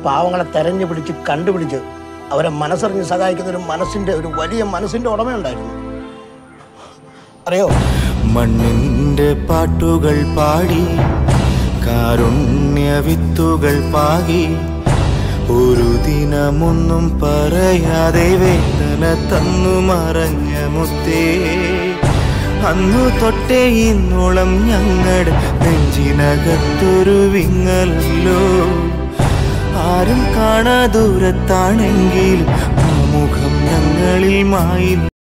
പാവങ്ങളെ തെരഞ്ഞു പിടിച്ച് കണ്ടുപിടിച്ച് അവരെ മനസ്സറിഞ്ഞ് സഹായിക്കുന്ന ഒരു വലിയ മനസ്സിന്റെ ഉടമയുണ്ടായിരുന്നു. അറിയോ? മണ്ണിന്റെ പാട്ടുകൾ പാടി കാരുണ്യ വിത്തുകൾ പാകി ഒരു ദിനമൊന്നും പറയാതെ വേദന തന്നു മറഞ്ഞ മുത്തേ, അന്നു തൊട്ടേ ഇന്നോളം ഞങ്ങളുടെ നെഞ്ചിനകത്തൊരു വിങ്ങലല്ലോ. ആരും കാണാ ദൂരത്താണെങ്കിൽ ആ മുഖം ഞങ്ങളിൽ മായി